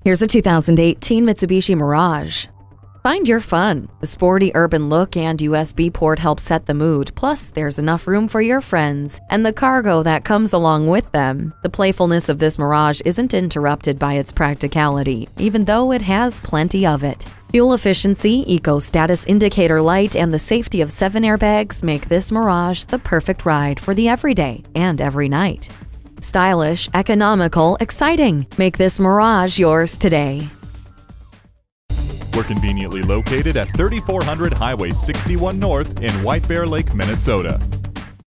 Here's a 2018 Mitsubishi Mirage. Find your fun. The sporty urban look and USB port help set the mood, plus there's enough room for your friends and the cargo that comes along with them. The playfulness of this Mirage isn't interrupted by its practicality, even though it has plenty of it. Fuel efficiency, eco status indicator light, and the safety of 7 airbags make this Mirage the perfect ride for the everyday and every night. Stylish, economical, exciting. Make this Mirage yours today. We're conveniently located at 3400 Highway 61 North in White Bear Lake, Minnesota.